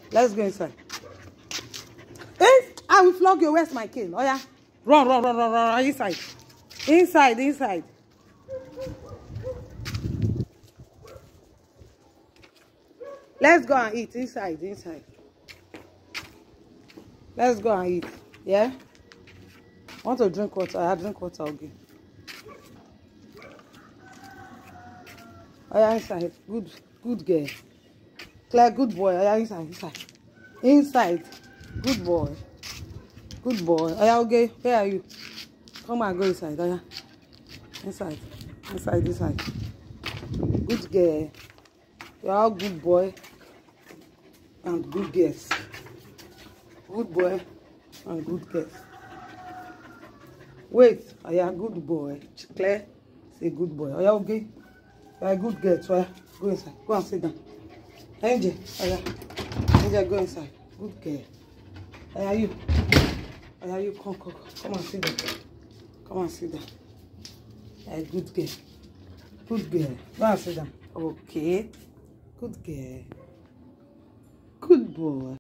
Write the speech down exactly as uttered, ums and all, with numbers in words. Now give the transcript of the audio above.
Let's go inside. Hey, I will flog you. Where's my cane? Oh yeah. Run, run, run, run, run. Inside. Inside, inside. Let's go and eat. Inside, inside. Let's go and eat. Yeah? I want to drink water. I drink water again. Oh yeah, inside. Good, good girl. Claire, good boy. Oh yeah, inside, inside. Inside. Good boy. Good boy. Oh yeah, okay. Where are you? Come and go inside. Oh yeah. Inside. Inside, inside. Good girl. You are a good boy and good girls. Good boy and good girls. Wait. Oh yeah, good boy. Claire, say good boy. Oh yeah, okay. You are a good girl. So oh yeah, go inside. Go and sit down. Angel. Oh yeah. Angel, go inside. Good girl. Oh yeah, you. Oh yeah, you come, come, come and sit down. Come and sit down. Yeah, good girl. Good girl. Go and sit down. Okay. Good girl. Good boy.